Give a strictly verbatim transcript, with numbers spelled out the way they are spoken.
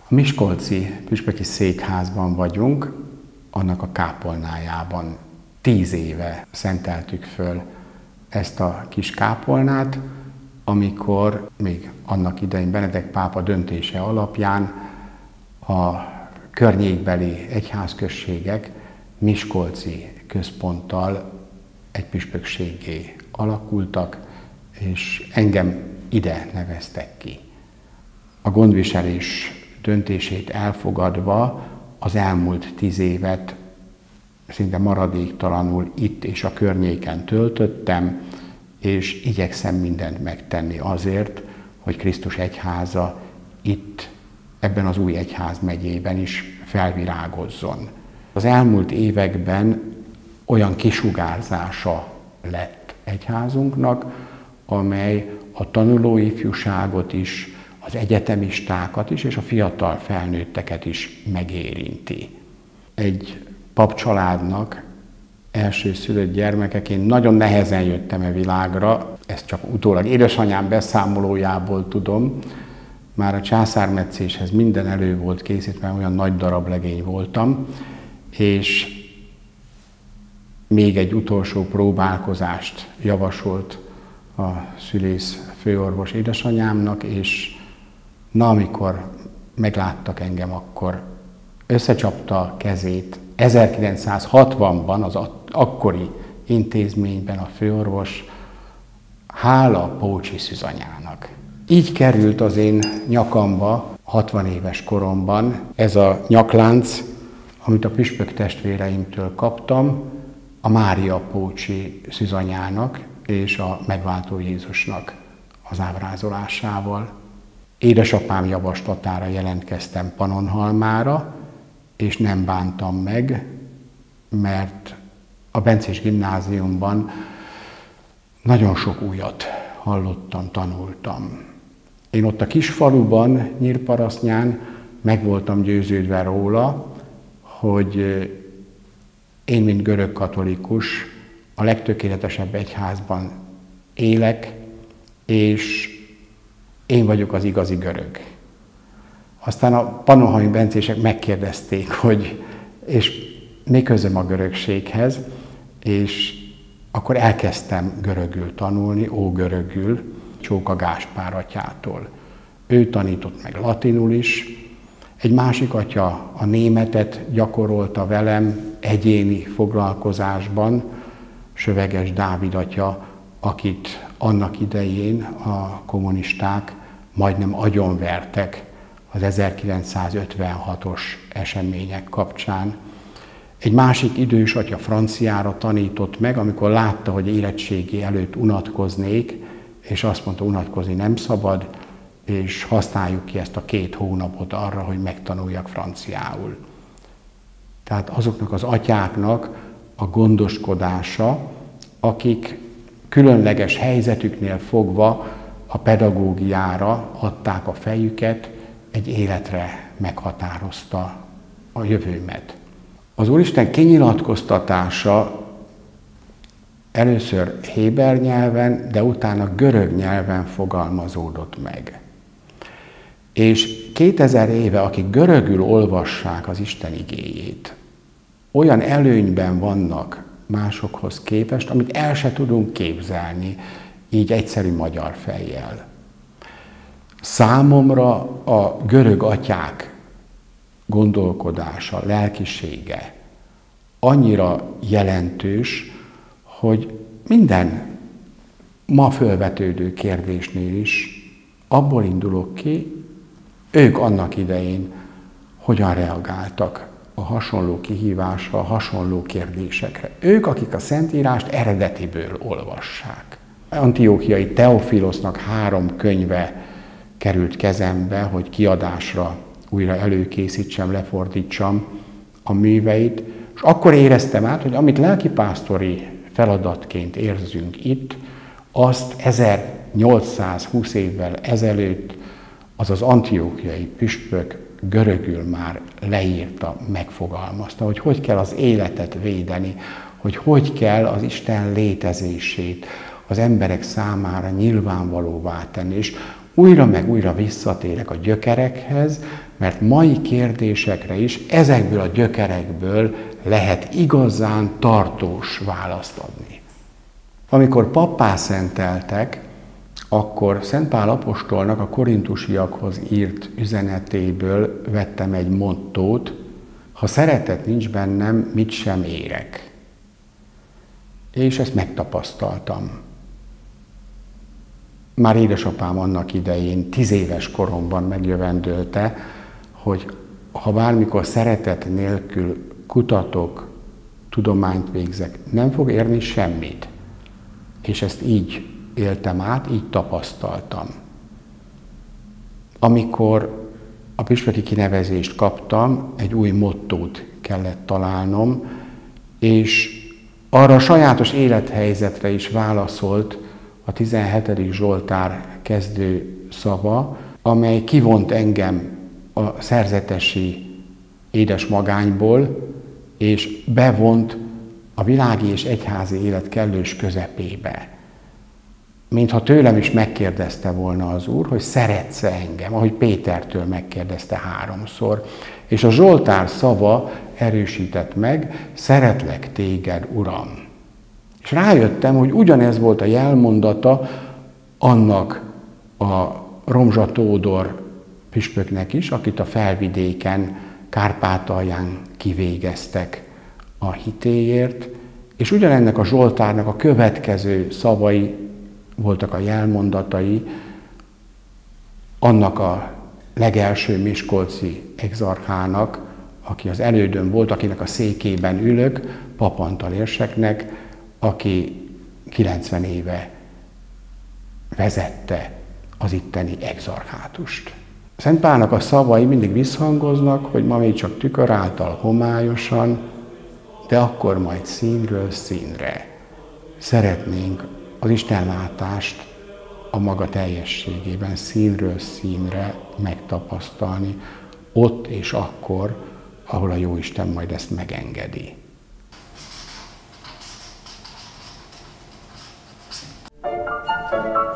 A miskolci püspöki székházban vagyunk, annak a kápolnájában. Tíz éve szenteltük föl ezt a kis kápolnát, amikor még annak idején Benedek pápa döntése alapján a környékbeli egyházközségek miskolci központtal egy püspökséggé alakultak, és engem ide neveztek ki. A gondviselés döntését elfogadva az elmúlt tíz évet szinte maradéktalanul itt és a környéken töltöttem, és igyekszem mindent megtenni azért, hogy Krisztus egyháza itt, ebben az új egyházmegyében is felvirágozzon. Az elmúlt években olyan kisugárzása lett egyházunknak, amely a tanuló ifjúságot is, az egyetemistákat is, és a fiatal felnőtteket is megérinti. Egy papcsaládnak elsőszülött gyermekeként nagyon nehezen jöttem a világra, ezt csak utólag édesanyám beszámolójából tudom. Már a császármetszéshez minden elő volt készítve, olyan nagy darab legény voltam, és még egy utolsó próbálkozást javasolt a szülész főorvos édesanyámnak, és na, amikor megláttak engem, akkor összecsapta a kezét. ezerkilencszázhatvanban az akkori intézményben a főorvos, hála Pócsi Szűzanyának. Így került az én nyakamba hatvan éves koromban ez a nyaklánc, amit a püspök testvéreimtől kaptam, a Mária Pócsi Szűzanyának és a megváltó Jézusnak az ábrázolásával. Édesapám javaslatára jelentkeztem Pannonhalmára, és nem bántam meg, mert a bencés gimnáziumban nagyon sok újat hallottam, tanultam. Én ott a kis faluban, Nyírparasztnyán meg voltam győződve róla, hogy én, mint görög katolikus, a legtökéletesebb egyházban élek, és én vagyok az igazi görög. Aztán a pannonhalmi bencések megkérdezték, hogy és mi közöm a görögséghez, és akkor elkezdtem görögül tanulni, ógörögül, Csóka Gáspár atyától. Ő tanított meg latinul is, egy másik atya a németet gyakorolta velem egyéni foglalkozásban, Söveges Dávid atya, akit annak idején a kommunisták majdnem agyonvertek az ezerkilencszázötvenhatos események kapcsán. Egy másik idős atya franciára tanított meg, amikor látta, hogy érettségi előtt unatkoznék, és azt mondta, unatkozni nem szabad, és használjuk ki ezt a két hónapot arra, hogy megtanuljak franciául. Tehát azoknak az atyáknak a gondoskodása, akik különleges helyzetüknél fogva a pedagógiára adták a fejüket, egy életre meghatározta a jövőmet. Az Úristen kinyilatkoztatása először héber nyelven, de utána görög nyelven fogalmazódott meg. És kétezer éve, akik görögül olvassák az Isten igéjét, olyan előnyben vannak másokhoz képest, amit el se tudunk képzelni, így egyszerű magyar fejjel. Számomra a görög atyák gondolkodása, lelkisége annyira jelentős, hogy minden ma fölvetődő kérdésnél is abból indulok ki, ők annak idején hogyan reagáltak a hasonló kihívásra, a hasonló kérdésekre. Ők, akik a Szentírást eredetiből olvassák. Antiochiai Teofilosznak három könyve került kezembe, hogy kiadásra újra előkészítsem, lefordítsam a műveit, és akkor éreztem át, hogy amit lelkipásztori feladatként érzünk itt, azt ezernyolcszázhúsz évvel ezelőtt az az antiochiai püspök görögül már leírta, megfogalmazta, hogy hogy kell az életet védeni, hogy hogy kell az Isten létezését az emberek számára nyilvánvalóvá tenni. És újra meg újra visszatérek a gyökerekhez, mert mai kérdésekre is ezekből a gyökerekből lehet igazán tartós választ adni. Amikor pappá szenteltek, akkor Szent Pál apostolnak a korintusiakhoz írt üzenetéből vettem egy mottót: ha szeretet nincs bennem, mit sem érek. És ezt megtapasztaltam. Már édesapám annak idején, tíz éves koromban megjövendölte, hogy ha bármikor szeretet nélkül kutatok, tudományt végzek, nem fog érni semmit. És ezt így éltem át, így tapasztaltam. Amikor a püspöki kinevezést kaptam, egy új mottót kellett találnom, és arra a sajátos élethelyzetre is válaszolt a tizenhetedik Zsoltár kezdő szava, amely kivont engem a szerzetesi édesmagányból, és bevont a világi és egyházi élet kellős közepébe. Mintha tőlem is megkérdezte volna az Úr, hogy szeretsz-e engem, ahogy Pétertől megkérdezte háromszor. És a Zsoltár szava erősített meg: szeretlek téged, Uram. És rájöttem, hogy ugyanez volt a jelmondata annak a Romzsa Tódor püspöknek is, akit a Felvidéken, Kárpátalján kivégeztek a hitéért, és ugyanennek a Zsoltárnak a következő szavai voltak a jelmondatai annak a legelső miskolci exarchának, aki az elődöm volt, akinek a székében ülök, Pap Antal érseknek, aki kilencven éve vezette az itteni exarchátust. Szent Pálnak a szavai mindig visszhangoznak, hogy ma még csak tükör által homályosan, de akkor majd színről színre. Szeretnénk az istenlátást a maga teljességében, színről színre megtapasztalni, ott és akkor, ahol a Jóisten majd ezt megengedi. Thank you.